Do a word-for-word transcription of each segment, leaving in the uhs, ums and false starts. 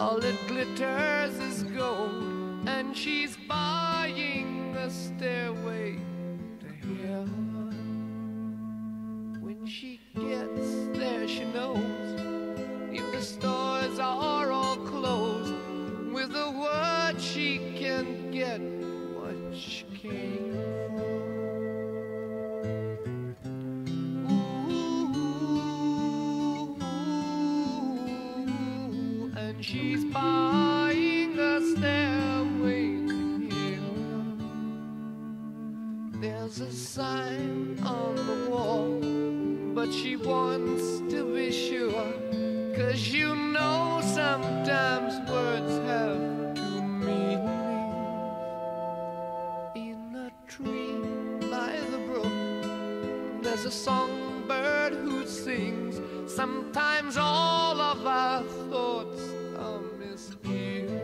all that glitters is gold, and she's buying a stairway to heaven. When she gets there, she knows if the stores are all closed, with a word she can get what she came for. She's buying a stairway to heaven. There's a sign on the wall, but she wants to be sure, 'cause you know sometimes words have two meanings. In a tree by the brook, there's a songbird who sings. Sometimes all of our thoughts are misgiven.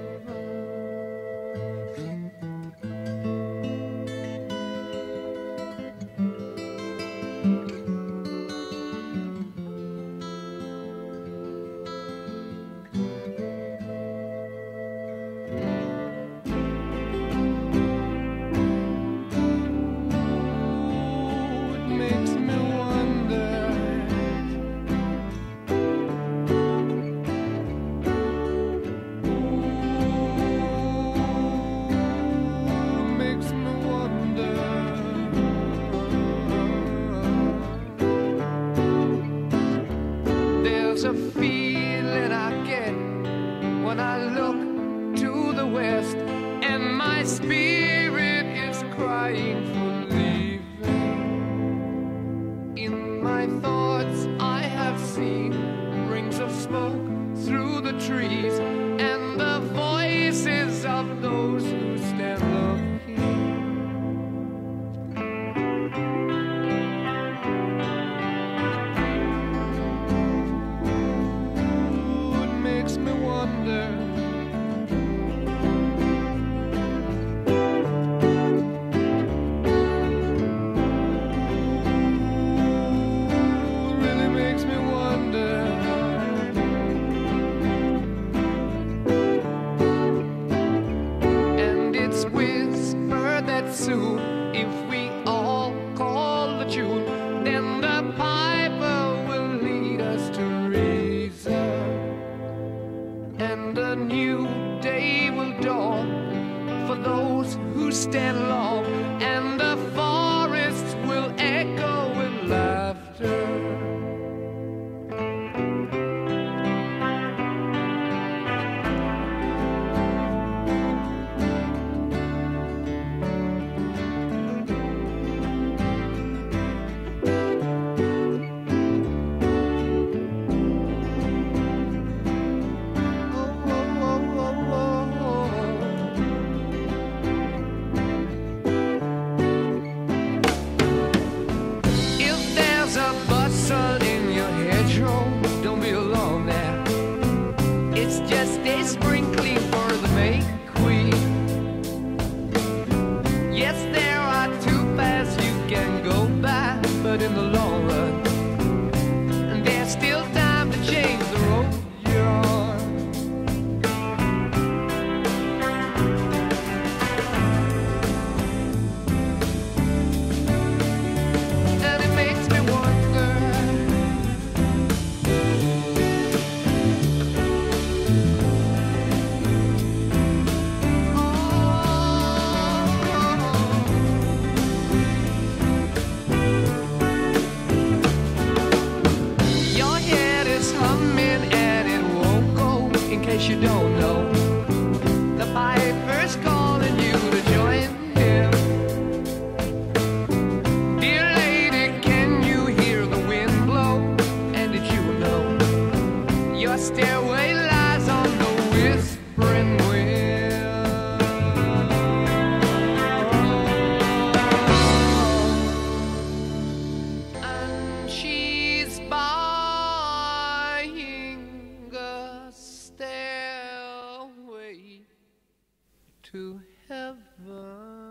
There's a feeling I get when I look to the west, and my spirit is crying for leaving. In my thoughts I have seen rings of smoke through the trees, and the voices of those who stand looking. Soon, if we all call the tune, then the piper will lead us to reason, and a new day will dawn for those who stand long, and the forests will echo with laughter. Don't be alone there. It's just a sprinkling for the May Queen. Yes, there are two paths you can go by, but in the long run, there's still time to change the road you're on. And it makes me wonder, in case you don't know, the piper's calling you to join him. Dear lady, can you hear the wind blow? And did you know your stairway lies on the whispering wind? And she's buying a stairway to heaven.